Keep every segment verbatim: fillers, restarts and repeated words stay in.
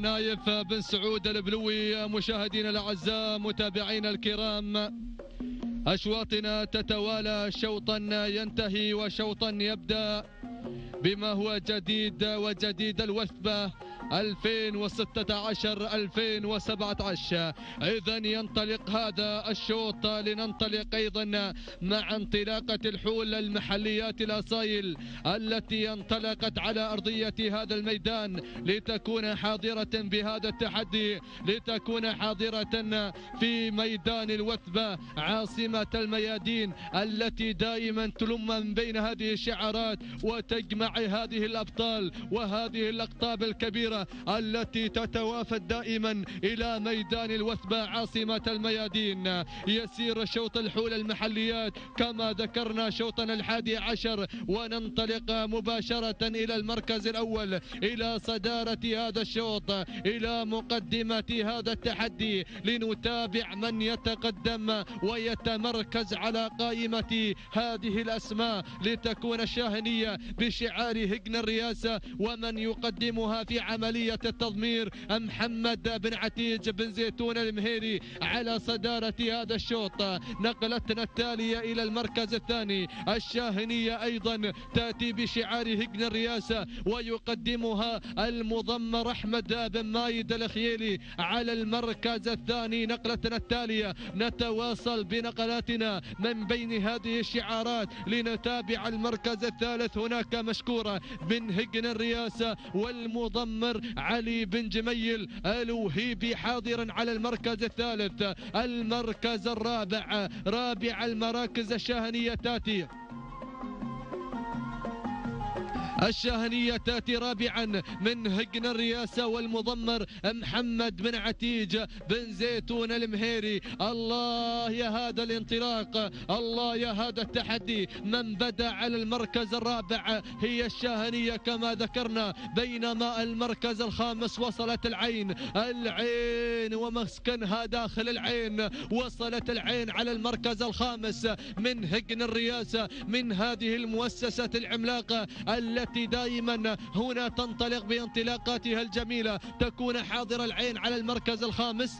نايف بن سعود البلوي. مشاهدينا الاعزاء متابعينا الكرام، اشواطنا تتوالى، شوطا ينتهي وشوطا يبدا بما هو جديد وجديد الوثبة ألفين وستة عشر ألفين وسبعة عشر. إذا ينطلق هذا الشوط لننطلق أيضا مع انطلاقة الحول المحليات الأصايل التي انطلقت على أرضية هذا الميدان لتكون حاضرة بهذا التحدي، لتكون حاضرة في ميدان الوثبة عاصمة الميادين التي دائما تلم من بين هذه الشعارات وتجمع هذه الأبطال وهذه الأقطاب الكبيرة التي تتوافد دائما إلى ميدان الوثبة عاصمة الميادين. يسير شوط الحول المحليات كما ذكرنا شوطنا الحادي عشر، وننطلق مباشرة إلى المركز الأول، إلى صدارة هذا الشوط، إلى مقدمة هذا التحدي، لنتابع من يتقدم ويتمركز على قائمة هذه الأسماء لتكون الشاهنية بشعار هجن الرئاسة، ومن يقدمها في عملية التضمير محمد بن عتيج بن زيتون المهيري على صدارة هذا الشوط. نقلتنا التالية إلى المركز الثاني، الشاهنية أيضا تأتي بشعار هجن الرئاسة ويقدمها المضمر أحمد بن مايد الخييلي على المركز الثاني. نقلتنا التالية نتواصل بنقلاتنا من بين هذه الشعارات لنتابع المركز الثالث. هناك مشكورة بن هجن الرئاسة والمضمر علي بن جميل الوهيبي حاضرا على المركز الثالث. المركز الرابع، رابع المراكز الشاهنية تاتي الشاهنية تأتي رابعا من هجن الرئاسة والمضمر محمد بن عتيج بن زيتون المهيري. الله يا هذا الانطلاق، الله يا هذا التحدي. من بدأ على المركز الرابع هي الشاهنية كما ذكرنا، بينما المركز الخامس وصلت العين، العين ومسكنها داخل العين. وصلت العين على المركز الخامس من هجن الرئاسة، من هذه المؤسسة العملاقة التي دائما هنا تنطلق بانطلاقاتها الجميلة. تكون حاضر العين على المركز الخامس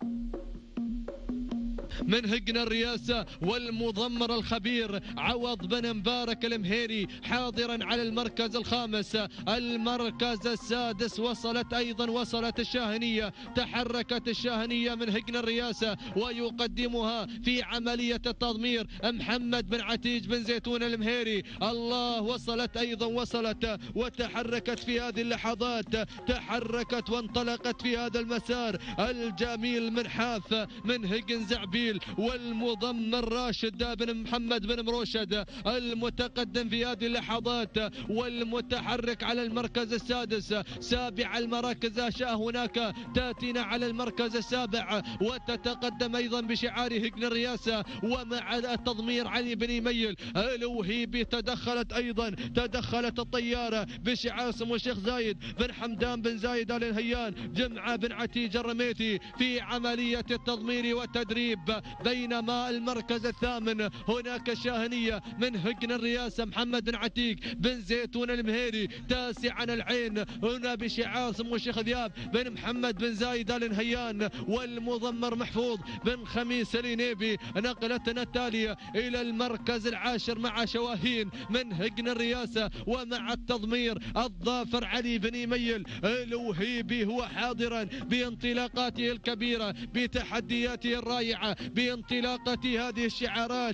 من هجن الرئاسة والمضمر الخبير عوض بن مبارك المهيري حاضرا على المركز الخامس. المركز السادس وصلت أيضا وصلت الشاهنية، تحركت الشاهنية من هجن الرئاسة ويقدمها في عملية التضمير محمد بن عتيج بن زيتون المهيري. الله وصلت أيضا وصلت وتحركت في هذه اللحظات، تحركت وانطلقت في هذا المسار الجميل من حاف من هجن زعبيل والمضمر راشد بن محمد بن مروشد المتقدم في هذه اللحظات والمتحرك على المركز السادس. سابع المراكز أشياء هناك تأتينا على المركز السابع وتتقدم أيضا بشعار هجن الرئاسة ومع التضمير علي بن يميل الوهيبي. تدخلت أيضا تدخلت الطيارة بشعار سمو الشيخ زايد بن حمدان بن زايد آل نهيان جمعة بن عتيج الرميتي في عملية التضمير والتدريب. بينما المركز الثامن هناك شاهنية من هجن الرئاسة محمد بن عتيق بن زيتون المهيري. تاسعا العين هنا بشعار سمو الشيخ ذياب بن محمد بن زايد آل نهيان والمضمر محفوظ بن خميس الينيبي. نقلتنا التالية إلى المركز العاشر مع شواهين من هجن الرئاسة ومع التضمير الظافر علي بن يميل الوهيبي هو حاضرا بانطلاقاته الكبيرة بتحدياته الرائعة بانطلاقة هذه الشعارات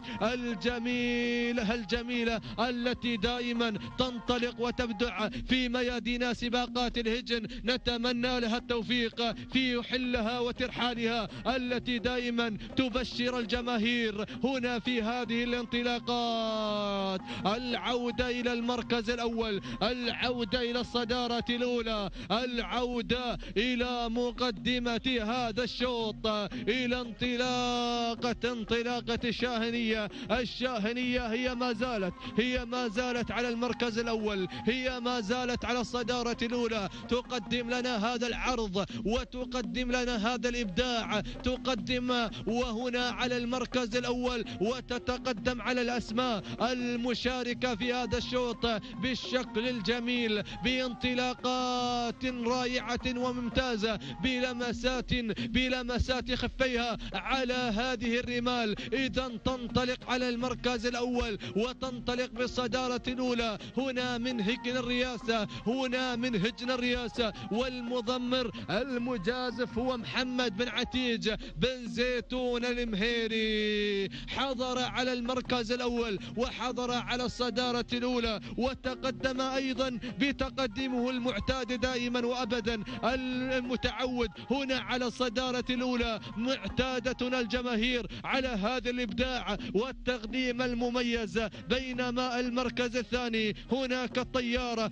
الجميلة الجميلة التي دائما تنطلق وتبدع في ميادين سباقات الهجن. نتمنى لها التوفيق في حلها وترحالها التي دائما تبشر الجماهير هنا في هذه الانطلاقات. العودة إلى المركز الأول، العودة إلى الصدارة الأولى، العودة إلى مقدمة هذا الشوط، إلى انطلاق انطلاقة انطلاقة الشاهنية. الشاهنية هي ما زالت هي ما زالت على المركز الأول، هي ما زالت على الصدارة الأولى، تقدم لنا هذا العرض وتقدم لنا هذا الإبداع، تقدم وهنا على المركز الأول وتتقدم على الأسماء المشاركة في هذا الشوط بالشكل الجميل، بانطلاقات رائعة وممتازة، بلمسات بلمسات خفيها على هذه الرمال. إذا تنطلق على المركز الأول وتنطلق بالصدارة الأولى هنا من هجن الرياسة، هنا من هجن الرياسة. والمضمر المجازف هو محمد بن عتيج بن زيتون المهيري، حضر على المركز الأول وحضر على الصدارة الأولى وتقدم أيضا بتقدمه المعتاد دائما وأبدا المتعود هنا على الصدارة الأولى. معتادتنا الجماهير على هذا الإبداع والتقديم المميز، بينما المركز الثاني هناك الطيارة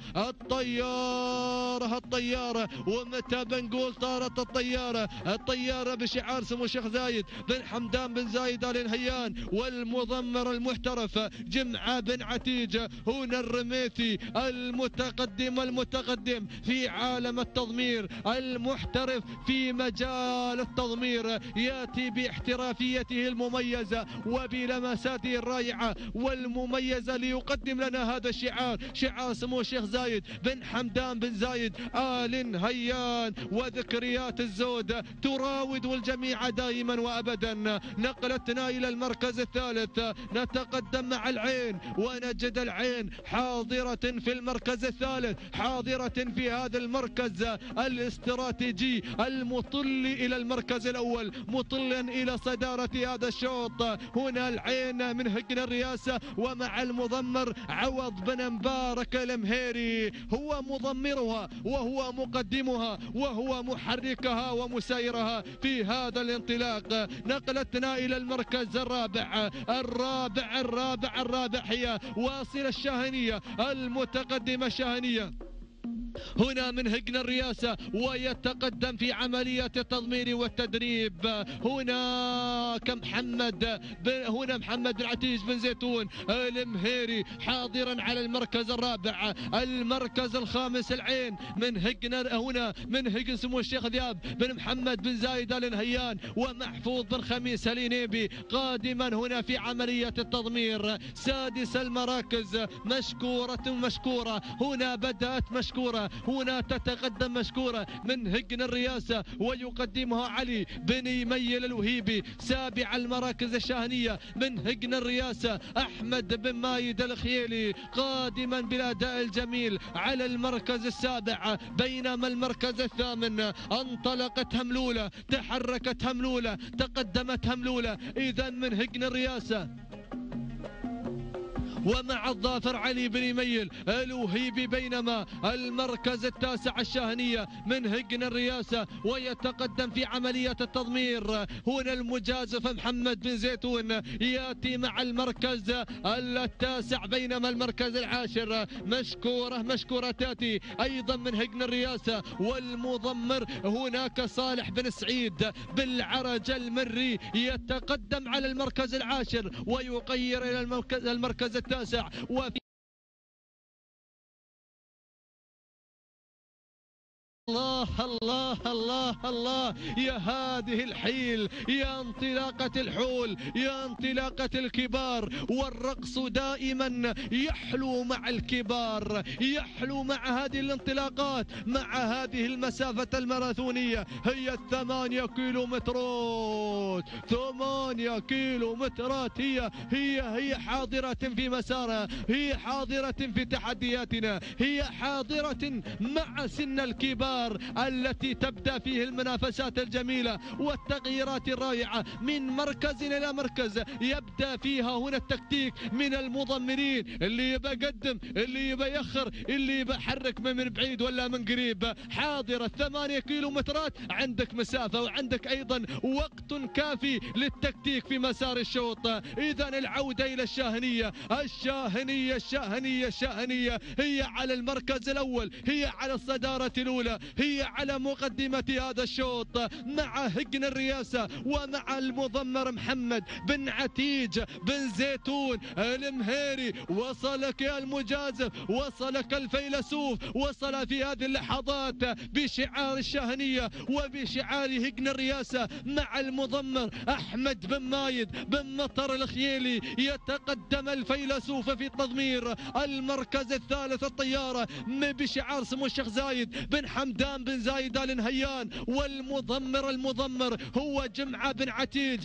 الطيارة الطيارة ومتى بنقول طارت الطيارة الطيارة بشعار سمو الشيخ زايد بن حمدان بن زايد آل نهيان، والمضمر المحترف جمعة بن عتيج هنا الرميثي المتقدم المتقدم في عالم التضمير، المحترف في مجال التضمير، ياتي باحترافيته المميزة وبلمساته الرائعة والمميزة ليقدم لنا هذا الشعار، شعار سمو الشيخ زايد بن حمدان بن زايد آل نهيان. وذكريات الزود تراود الجميع دائما وابدا. نقلتنا الى المركز الثالث، نتقدم مع العين ونجد العين حاضرة في المركز الثالث، حاضرة في هذا المركز الاستراتيجي المطل الى المركز الاول، مطلا الى صدارة هذا الشوط. هنا العين من هجن الرياسة ومع المضمر عوض بن مبارك المهيري، هو مضمرها وهو مقدمها وهو محركها ومسيرها في هذا الانطلاق. نقلتنا الى المركز الرابع الرابع الرابع الرابع هي واصل الشاهنية المتقدمة الشاهنية هنا من هجن الرياسة ويتقدم في عملية التضمير والتدريب. هناك محمد هنا محمد بن عتيج بن زيتون المهيري حاضرا على المركز الرابع. المركز الخامس العين من هجن هنا من هجن سمو الشيخ ذياب بن محمد بن زايد آل نهيان ومحفوظ بن خميس الينيبي قادما هنا في عملية التضمير. سادس المراكز مشكورة مشكورة، هنا بدأت مشكورة، هنا تتقدم مشكورة من هجن الرياسة ويقدمها علي بن يميل الوهيبي. سابع المراكز الشاهنية من هجن الرياسة أحمد بن مايد الخيلي قادما بالأداء الجميل على المركز السابع، بينما المركز الثامن انطلقت هملولة، تحركت هملولة، تقدمت هملولة. إذا من هجن الرياسة ومع الظافر علي بن يميل الوهيبي، بينما المركز التاسع الشاهنية من هجن الرياسة ويتقدم في عملية التضمير هنا المجازف محمد بن زيتون ياتي مع المركز التاسع، بينما المركز العاشر مشكورة مشكورة تاتي أيضا من هجن الرياسة. والمضمر هناك صالح بن سعيد بالعرج المري يتقدم على المركز العاشر ويغير إلى المركز, المركز التاسع. وفي الله الله الله الله يا هذه الحيل، يا انطلاقة الحول، يا انطلاقة الكبار. والرقص دائما يحلو مع الكبار، يحلو مع هذه الانطلاقات، مع هذه المسافة الماراثونية. هي الثمانية كيلو مترات، ثمانية كيلو مترات هي هي هي حاضرة في مسارها، هي حاضرة في تحدياتنا، هي حاضرة مع سن الكبار التي تبدأ فيه المنافسات الجميلة والتغييرات الرائعة من مركز إلى مركز. يبدأ فيها هنا التكتيك من المضمرين، اللي يبقى قدم، اللي يبقى يخر، اللي يبقى حرك من بعيد ولا من قريب. حاضرة ثمانية كيلو مترات، عندك مسافة وعندك أيضا وقت كافي للتكتيك في مسار الشوط. إذا العودة إلى الشاهنية الشاهنية الشاهنية الشاهنية هي على المركز الأول، هي على الصدارة الأولى، هي على مقدمة هذا الشوط مع هجن الرياسة ومع المضمر محمد بن عتيج بن زيتون المهيري. وصلك يا المجازف، وصلك الفيلسوف، وصل في هذه اللحظات بشعار الشاهنية وبشعار هجن الرياسة مع المضمر أحمد بن مايد بن مطر الخيالي. يتقدم الفيلسوف في تضمير المركز الثالث الطيارة بشعار سمو الشيخ زايد بن حمدان بن زايد آل نهيان. والمضمر المضمر هو جمعة بن عتيج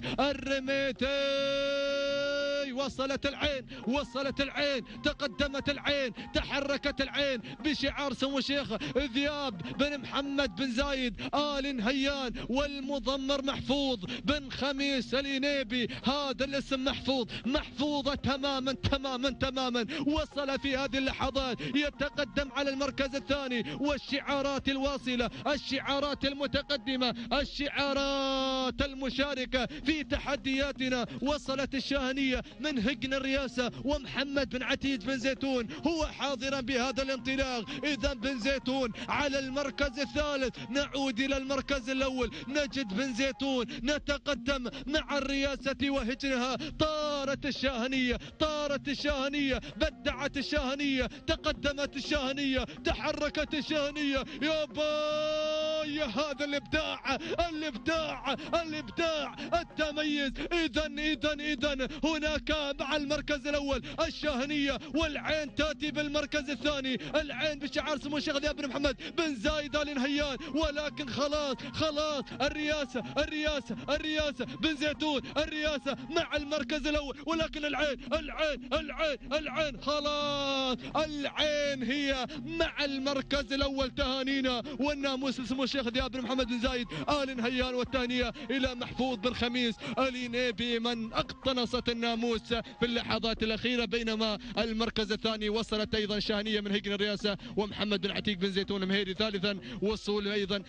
الرميتي. وصلت العين، وصلت العين، تقدمت العين، تحركت العين بشعار سمو الشيخ ذياب بن محمد بن زايد آل نهيان. والمضمر محفوظ بن خميس الإنيبي، هذا الاسم محفوظ، محفوظة تماما تماما تماما. وصل في هذه اللحظات، يتقدم على المركز الثاني. والشعارات الواصلة، الشعارات المتقدمة، الشعارات المشاركة في تحدياتنا. وصلت الشاهنية من هجن الرياسة ومحمد بن عتيج بن زيتون هو حاضرا بهذا الانطلاق. إذا بن زيتون على المركز الثالث. نعود إلى المركز الأول، نجد بن زيتون. نتقدم مع الرياسة وهجنها. طارت الشاهنية، طارت الشاهنية، بدعت الشاهنية، تقدمت الشاهنية، تحركت الشاهنية. يا باي هذا الإبداع، الإبداع، الإبداع، التميز. إذا إذا إذا هناك مع المركز الأول الشاهنية، والعين تأتي بالمركز الثاني. العين بشعار سمو الشيخ ذياب بن محمد بن زايد آل نهيان. ولكن خلاص خلاص الرياسة الرياسة الرياسة بن زيتون، الرياسة مع المركز الأول. ولكن العين العين العين العين خلاص العين هي مع المركز الأول. تهانينا والناموس لسمو الشيخ ذياب بن محمد بن زايد آل نهيان، والتهنئة إلى محفوظ بن خميس الإنيبي من اقتنصت الناموس في اللحظات الأخيرة. بينما المركز الثاني وصلت أيضا شاهنية من هجن الرياسة ومحمد بن عتيق بن زيتون المهيري. ثالثا وصول أيضا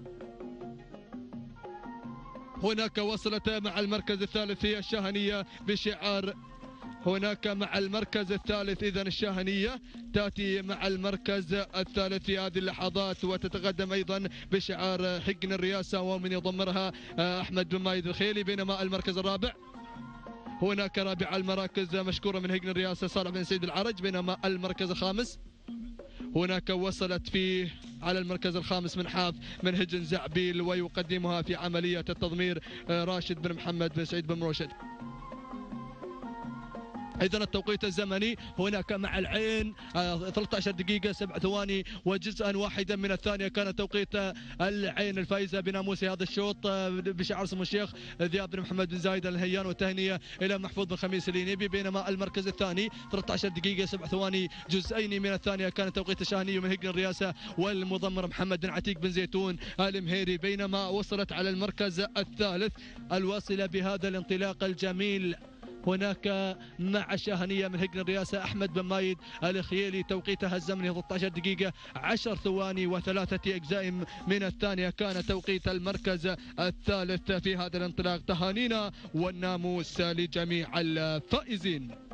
هناك وصلت مع المركز الثالث هي الشاهنية بشعار هناك مع المركز الثالث. إذن الشاهنية تأتي مع المركز الثالث في هذه اللحظات وتتقدم أيضا بشعار هجن الرياسة ومن يضمرها أحمد بن مايد الخيلي. بينما المركز الرابع هناك رابع المراكز مشكورة من هجن الرياسة صالح بن سيد العرج. بينما المركز الخامس هناك وصلت فيه على المركز الخامس من حاف من هجن زعبيل، ويقدمها في عملية التضمير راشد بن محمد بن سعيد بن مرشد. إذا التوقيت الزمني هناك مع العين ثلاثة عشر دقيقة سبع ثواني وجزءا واحدا من الثانية كان توقيت العين الفائزة بناموس هذا الشوط بشعار سمو الشيخ ذياب بن محمد بن زايد آل نهيان، والتهنئة إلى محفوظ بن خميس الإنيبي. بينما المركز الثاني ثلاثة عشر دقيقة سبع ثواني جزئين من الثانية كان توقيت الشاهنية من هجن الرياسة والمضمر محمد بن عتيق بن زيتون المهيري. بينما وصلت على المركز الثالث الواصلة بهذا الانطلاق الجميل هناك مع الشاهنية من هجن الرياسة أحمد بن مايد الخيالي. توقيتها الزمني ثلاثة عشر دقيقة عشر ثواني وثلاثة أجزاء من الثانية كان توقيت المركز الثالث في هذا الانطلاق. تهانينا والناموس لجميع الفائزين.